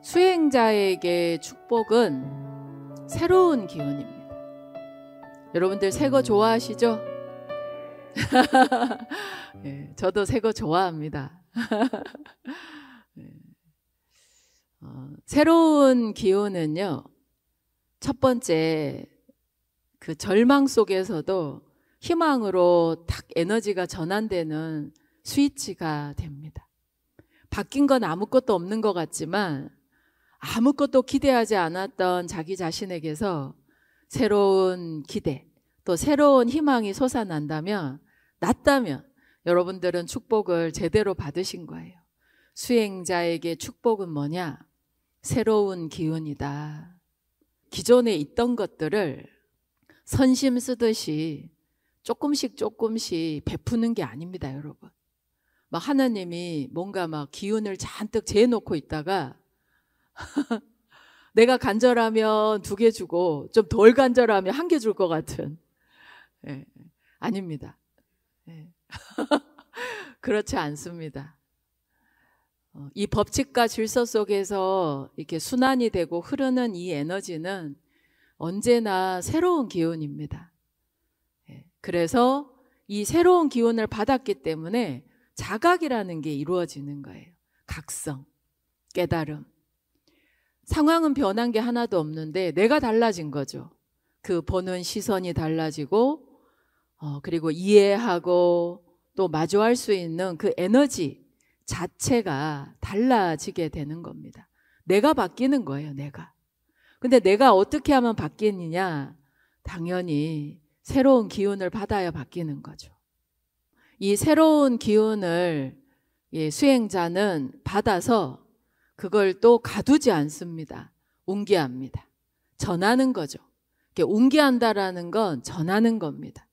수행자에게 축복은 새로운 기운입니다. 여러분들 새 거 좋아하시죠? 네, 저도 새 거 좋아합니다. 네. 새로운 기운은요, 첫 번째 그 절망 속에서도 희망으로 탁 에너지가 전환되는 스위치가 됩니다. 바뀐 건 아무것도 없는 것 같지만 아무것도 기대하지 않았던 자기 자신에게서 새로운 기대, 또 새로운 희망이 솟아난다면, 났다면 여러분들은 축복을 제대로 받으신 거예요. 수행자에게 축복은 뭐냐? 새로운 기운이다. 기존에 있던 것들을 선심 쓰듯이 조금씩 베푸는 게 아닙니다, 여러분. 막 하나님이 뭔가 막 기운을 잔뜩 재놓고 있다가 내가 간절하면 2개 주고 좀 덜 간절하면 1개 줄 것 같은. 네, 아닙니다. 네. 그렇지 않습니다. 이 법칙과 질서 속에서 이렇게 순환이 되고 흐르는 이 에너지는 언제나 새로운 기운입니다. 그래서 이 새로운 기운을 받았기 때문에 자각이라는 게 이루어지는 거예요. 각성, 깨달음. 상황은 변한 게 하나도 없는데 내가 달라진 거죠. 그 보는 시선이 달라지고 그리고 이해하고 또 마주할 수 있는 그 에너지 자체가 달라지게 되는 겁니다. 내가 바뀌는 거예요, 내가. 근데 내가 어떻게 하면 바뀌느냐? 당연히 새로운 기운을 받아야 바뀌는 거죠. 이 새로운 기운을 수행자는 받아서 그걸 또 가두지 않습니다. 운기합니다. 전하는 거죠. 운기한다라는 건 전하는 겁니다.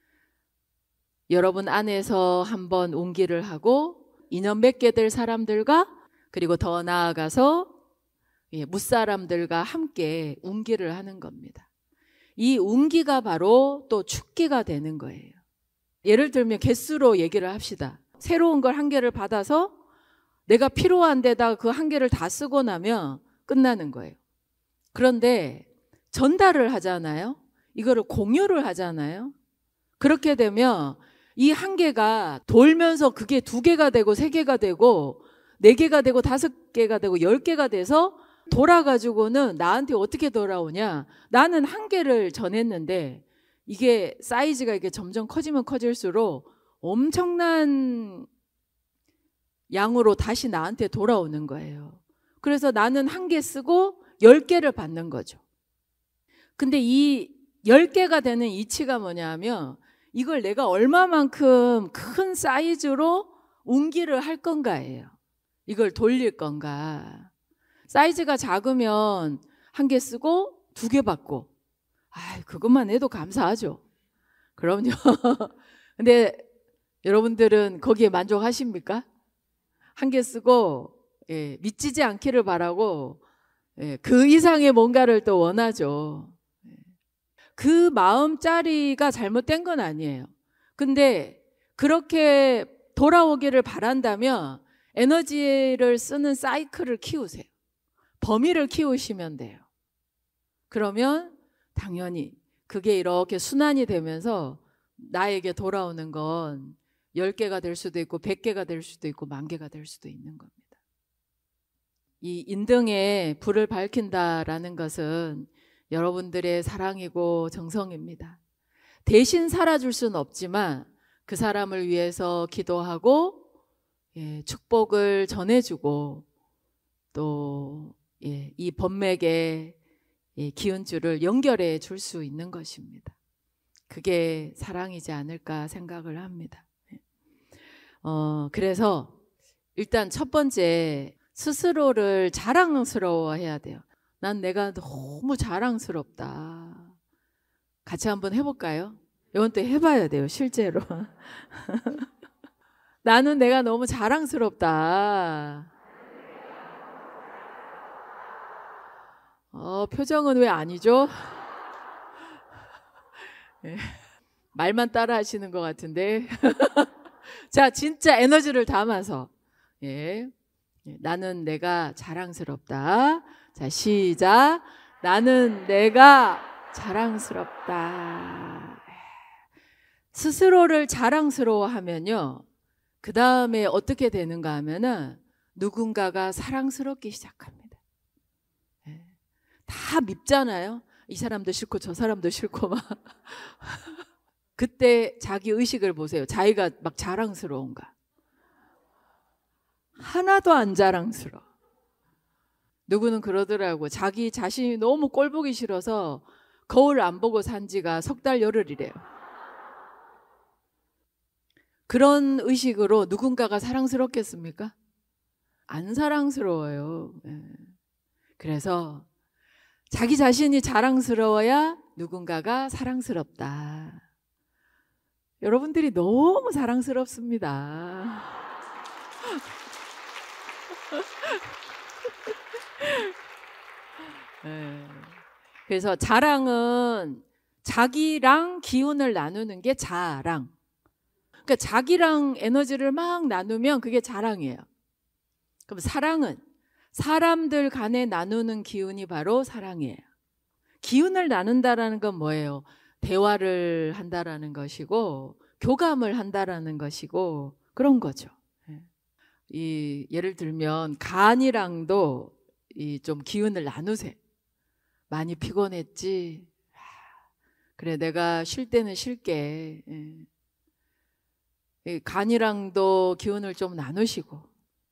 여러분 안에서 한번 운기를 하고 인연 맺게 될 사람들과 그리고 더 나아가서 무사람들과 함께 운기를 하는 겁니다. 이 운기가 바로 또 축기가 되는 거예요. 예를 들면 개수로 얘기를 합시다. 새로운 걸 1개를 받아서 내가 필요한 데다 그 1개를 다 쓰고 나면 끝나는 거예요. 그런데 전달을 하잖아요. 이거를 공유를 하잖아요. 그렇게 되면 이 1개가 돌면서 그게 2개가 되고 3개가 되고 4개가 되고 5개가 되고 10개가 돼서 돌아가지고는 나한테 어떻게 돌아오냐? 나는 1개를 전했는데 이게 사이즈가 이게 점점 커지면 커질수록 엄청난 양으로 다시 나한테 돌아오는 거예요. 그래서 나는 1개 쓰고 10개를 받는 거죠. 근데 이 10개가 되는 이치가 뭐냐면 이걸 내가 얼마만큼 큰 사이즈로 운기를 할 건가예요. 이걸 돌릴 건가. 사이즈가 작으면 1개 쓰고 2개 받고 그것만 해도 감사하죠. 그럼요. 근데 여러분들은 거기에 만족하십니까? 1개 쓰고 미치지 않기를 바라고 그 이상의 뭔가를 또 원하죠. 그 마음자리가 잘못된 건 아니에요. 근데 그렇게 돌아오기를 바란다면 에너지를 쓰는 사이클을 키우세요. 범위를 키우시면 돼요. 그러면 당연히 그게 이렇게 순환이 되면서 나에게 돌아오는 건 10개가 될 수도 있고 100개가 될 수도 있고 10,000개가 될 수도 있는 겁니다. 이 인등에 불을 밝힌다라는 것은 여러분들의 사랑이고 정성입니다. 대신 살아줄 수는 없지만 그 사람을 위해서 기도하고 축복을 전해주고 또 이 법맥의 기운줄을 연결해 줄 수 있는 것입니다. 그게 사랑이지 않을까 생각을 합니다. 그래서 일단 첫 번째 스스로를 자랑스러워해야 돼요. 난 내가 너무 자랑스럽다. 같이 한번 해볼까요? 이건 또 해봐야 돼요, 실제로. 나는 내가 너무 자랑스럽다. 표정은 왜 아니죠? 말만 따라 하시는 것 같은데. 자, 진짜 에너지를 담아서 나는 내가 자랑스럽다. 자, 시작. 나는 내가 자랑스럽다. 스스로를 자랑스러워하면요, 그 다음에 어떻게 되는가 하면은 누군가가 사랑스럽기 시작합니다. 다 밉잖아요. 이 사람도 싫고 저 사람도 싫고 막. 그때 자기 의식을 보세요. 자기가 막 자랑스러운가? 하나도 안 자랑스러워. 누구는 그러더라고. 자기 자신이 너무 꼴 보기 싫어서 거울 안 보고 산 지가 석 달 열흘이래요. 그런 의식으로 누군가가 사랑스럽겠습니까? 안 사랑스러워요. 그래서 자기 자신이 자랑스러워야 누군가가 사랑스럽다. 여러분들이 너무 사랑스럽습니다. 그래서 자랑은 자기랑 기운을 나누는 게 자랑. 그러니까 자기랑 에너지를 막 나누면 그게 자랑이에요. 그럼 사랑은 사람들 간에 나누는 기운이 바로 사랑이에요. 기운을 나눈다라는 건 뭐예요? 대화를 한다라는 것이고 교감을 한다라는 것이고 그런 거죠. 예를 들면 간이랑도 좀 기운을 나누세요. 많이 피곤했지? 그래, 내가 쉴 때는 쉴게. 간이랑도 기운을 좀 나누시고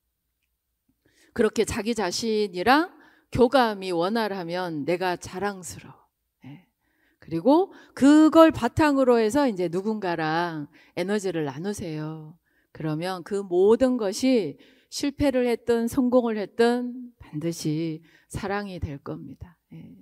그렇게 자기 자신이랑 교감이 원활하면 내가 자랑스러워. 그리고 그걸 바탕으로 해서 이제 누군가랑 에너지를 나누세요. 그러면 그 모든 것이 실패를 했든 성공을 했든 반드시 사랑이 될 겁니다.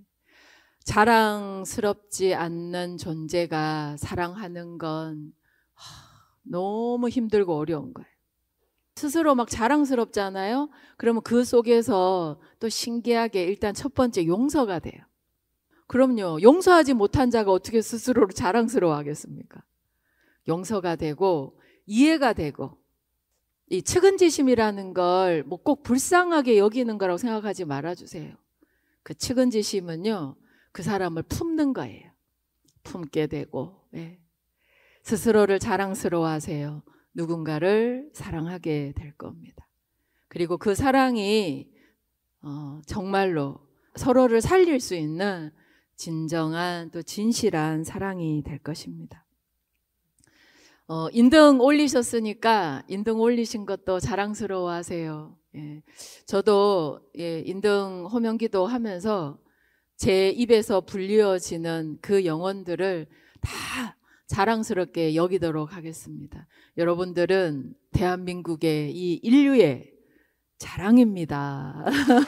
자랑스럽지 않는 존재가 사랑하는 건 너무 힘들고 어려운 거예요. 스스로 막 자랑스럽잖아요. 그러면 그 속에서 또 신기하게 일단 첫 번째 용서가 돼요. 그럼요. 용서하지 못한 자가 어떻게 스스로를 자랑스러워 하겠습니까? 용서가 되고 이해가 되고 이 측은지심이라는 걸 뭐 꼭 불쌍하게 여기는 거라고 생각하지 말아주세요. 그 측은지심은요. 그 사람을 품는 거예요. 품게 되고 스스로를 자랑스러워하세요. 누군가를 사랑하게 될 겁니다. 그리고 그 사랑이 정말로 서로를 살릴 수 있는 진정한 또 진실한 사랑이 될 것입니다. 인등 올리셨으니까 인등 올리신 것도 자랑스러워 하세요. 저도 인등 호명기도 하면서 제 입에서 불리어지는 그 영혼들을 다 자랑스럽게 여기도록 하겠습니다. 여러분들은 대한민국의 이 인류의 자랑입니다.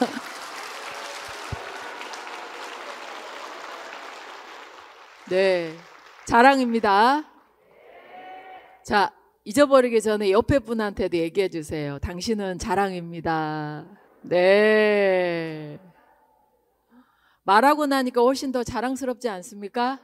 네, 자랑입니다. 자, 잊어버리기 전에 옆에 분한테도 얘기해 주세요. 당신은 자랑입니다. 네. 말하고 나니까 훨씬 더 자랑스럽지 않습니까?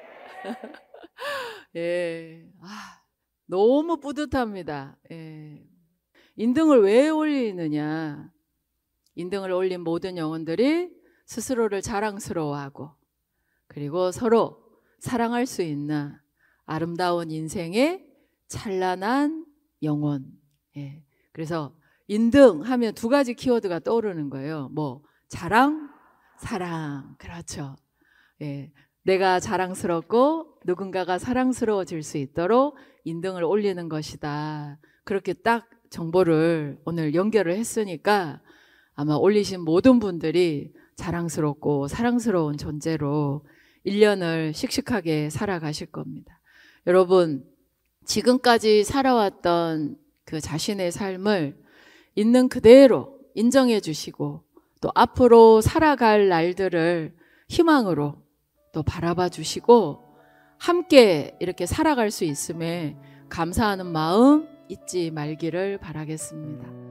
너무 뿌듯합니다. 인등을 왜 올리느냐? 인등을 올린 모든 영혼들이 스스로를 자랑스러워하고 그리고 서로 사랑할 수 있는 아름다운 인생의 찬란한 영혼. 그래서 인등 하면 두 가지 키워드가 떠오르는 거예요. 뭐 자랑, 사랑. 그렇죠. 내가 자랑스럽고 누군가가 사랑스러워질 수 있도록 인등을 올리는 것이다. 그렇게 딱 정보를 오늘 연결을 했으니까 아마 올리신 모든 분들이 자랑스럽고 사랑스러운 존재로 1년을 씩씩하게 살아가실 겁니다. 여러분, 지금까지 살아왔던 그 자신의 삶을 있는 그대로 인정해 주시고 또 앞으로 살아갈 날들을 희망으로 또 바라봐 주시고 함께 이렇게 살아갈 수 있음에 감사하는 마음 잊지 말기를 바라겠습니다.